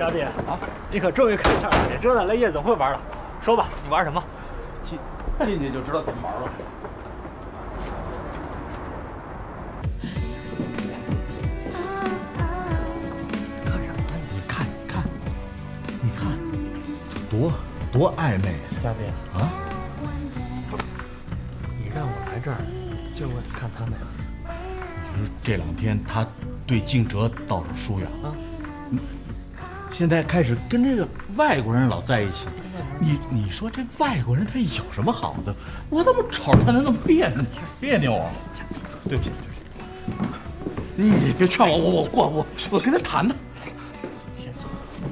嘉宾啊，你可终于开窍了，这折腾来夜总会玩了。说吧，你玩什么？ 进去就知道怎么玩了。 看什么？ 你看，多暧昧！ 嘉宾啊， 你让我来这儿，就为了看他们。 你说这2天他对静哲倒是疏远了，现在开始跟这个外国人老在一起。你说这外国人他有什么好的？我怎么瞅着他那么别扭啊？对不起，你别劝我，我跟他谈谈。 先坐。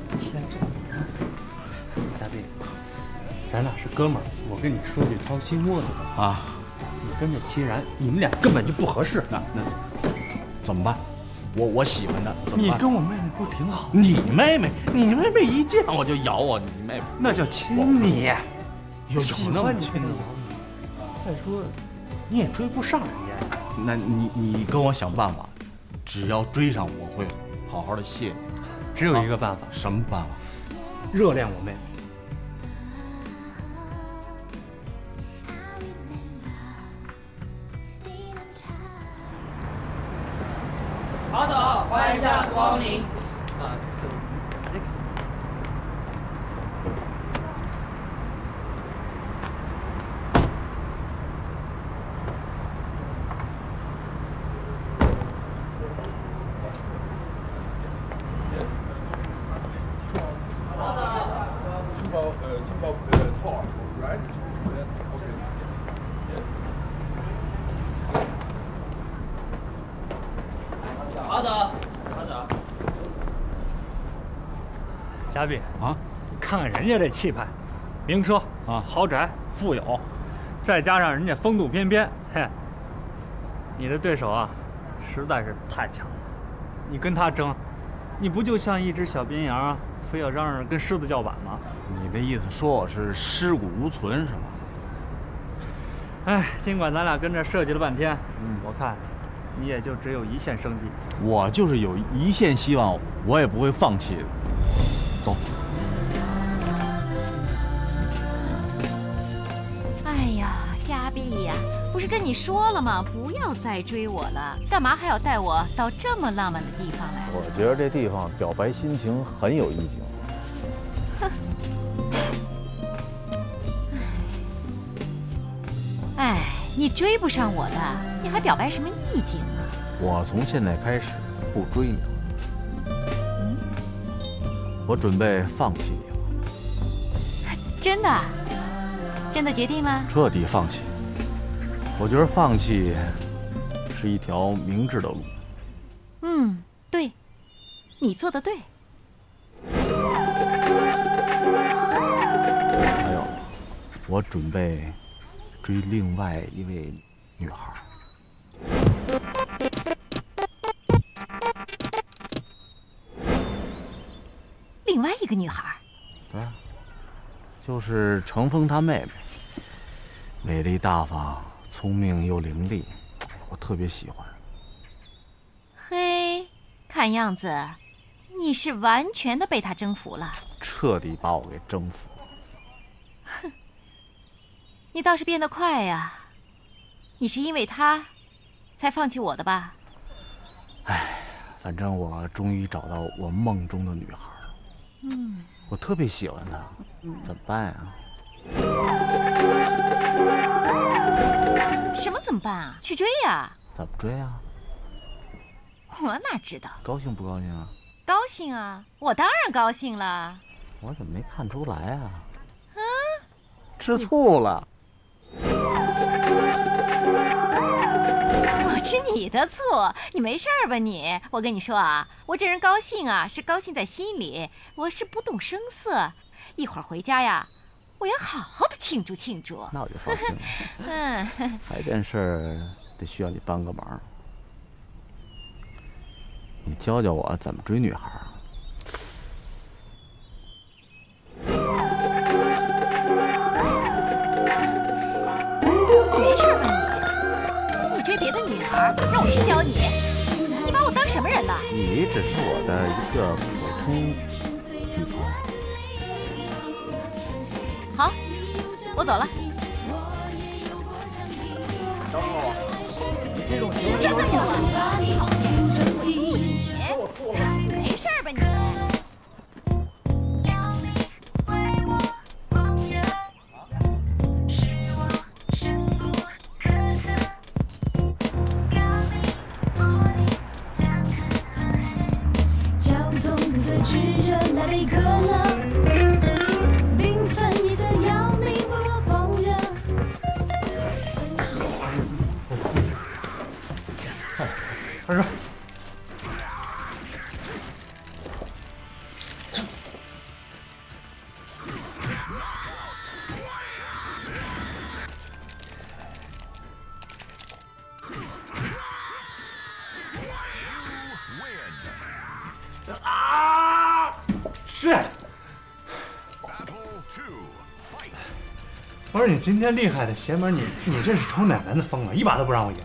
嘉宾，咱俩是哥们儿，我跟你说句掏心窝子的啊， 你跟着齐然，你们俩根本就不合适。 那怎么办？我喜欢他，怎么办？ 你跟我妹妹不是挺好？ 你妹妹一见我就咬我，你妹妹那叫亲你。 有那么亲你？再说，你也追不上人家。 那你跟我想办法，只要追上，我会好好的谢你。 只有一个办法。 什么办法？ 热恋我妹妹。 好的，欢迎一下光临。 So next. 嘉宾啊， 看看人家这气派，名车啊， 豪宅，富有，再加上人家风度翩翩，嘿，你的对手啊，实在是太强了。你跟他争，你不就像一只小绵羊啊，非要嚷嚷跟狮子叫板吗？ 你的意思说我是尸骨无存是吗？ 哎，尽管咱俩跟这设计了半天，我看你也就只有一线生机。 我就是有一线希望，我也不会放弃的。走。 哎呀，嘉碧呀，不是跟你说了吗？不要再追我了，干嘛还要带我到这么浪漫的地方来？ 我觉得这地方表白心情很有意境。 哼。哎，你追不上我的，你还表白什么意境啊？ 我从现在开始不追你了。我准备放弃你了。 真的？真的决定吗？ 彻底放弃。我觉得放弃是一条明智的路。 对，你做的对。 还有，我准备追另外一位女孩。 另外一个女孩？ 对，就是程峰他妹妹，美丽大方、聪明又伶俐，我特别喜欢。 嘿，看样子你是完全的被她征服了， 彻底把我给征服了。 哼，你倒是变得快呀！你是因为她才放弃我的吧？ 哎，反正我终于找到我梦中的女孩。我特别喜欢她，怎么办啊？ 什么怎么办啊？去追呀！ 怎么追啊？ 我哪知道？ 高兴不高兴啊？ 高兴啊！我当然高兴了。 我怎么没看出来啊？吃醋了。 我吃你的醋，你没事吧你？我跟你说啊，我这人高兴啊，是高兴在心里，我是不动声色。一会儿回家呀，我要好好的庆祝庆祝。 那我就放心了。还有件事得需要你帮个忙，你教教我怎么追女孩。 没事吧你？你追别的女孩，让我去教你？你把我当什么人了？ 你只是我的一个普通我走了。 小虎，你这种行为别拦着我！你没事吧你？ 交通堵塞炙热，来杯可乐，缤纷颜色要你不若狂热。 他说。是。我说你今天厉害的邪门，你这是瞅哪门子风啊？一把都不让我赢。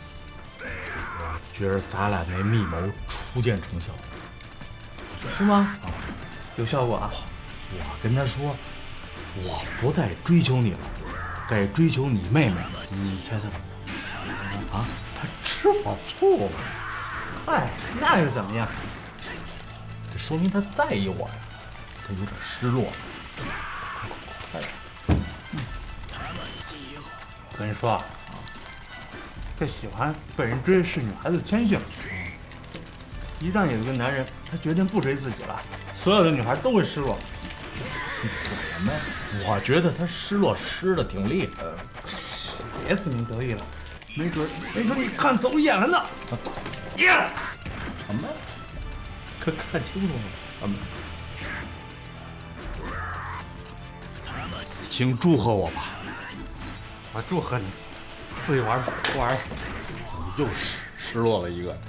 觉得咱俩那密谋初见成效， 是吗？有效果啊！ 我跟他说，我不再追求你了，该追求你妹妹。你猜他怎么着？啊，他吃我醋了。 嗨，那又怎么样？ 这说明他在意我呀，他有点失落。快点！ 我跟你说啊，这喜欢被人追是女孩子的天性。一旦有一个男人他决定不追自己了，所有的女孩都会失落。 你懂什么呀？我觉得他失落失的挺厉害的。 别自鸣得意了，没准你看走眼了呢。Yes。 什么？可看清楚了什么？请祝贺我吧。 我祝贺你，自己玩吧，不玩了。 怎么又失落了一个？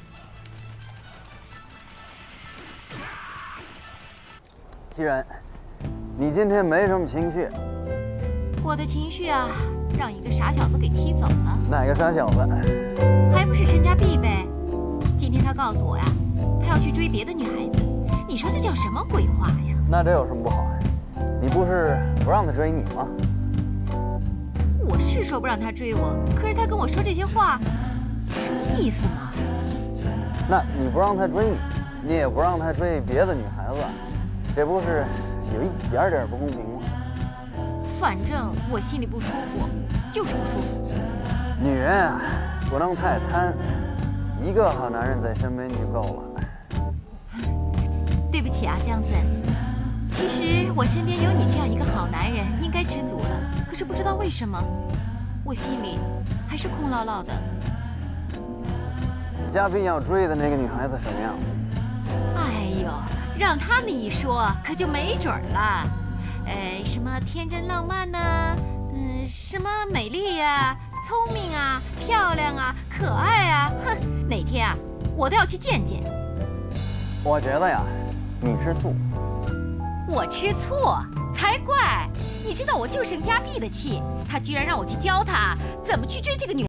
既然你今天没什么情绪， 我的情绪啊，让一个傻小子给踢走了。 哪个傻小子？ 还不是陈家碧呗？今天他告诉我呀，他要去追别的女孩子。你说这叫什么鬼话呀？ 那这有什么不好呀？你不是不让他追你吗？ 我是说不让他追我，可是他跟我说这些话，什么意思呢？ 那你不让他追你，你也不让他追别的女孩子，这不是有一点点不公平吗？ 反正我心里不舒服，就是不舒服。 女人啊，不能太贪，一个好男人在身边就够了。 对不起啊，江森。其实我身边有你这样一个好男人，应该知足了。可是不知道为什么，我心里还是空落落的。 嘉宾要追的那个女孩子什么样？ 哎呦，让他们一说，可就没准了。什么天真浪漫呢？什么美丽呀、聪明啊、漂亮啊、可爱啊，哼，哪天啊，我都要去见见。 我觉得呀，你吃醋。 我吃醋才怪！你知道我就生嘉碧的气，他居然让我去教他怎么去追这个女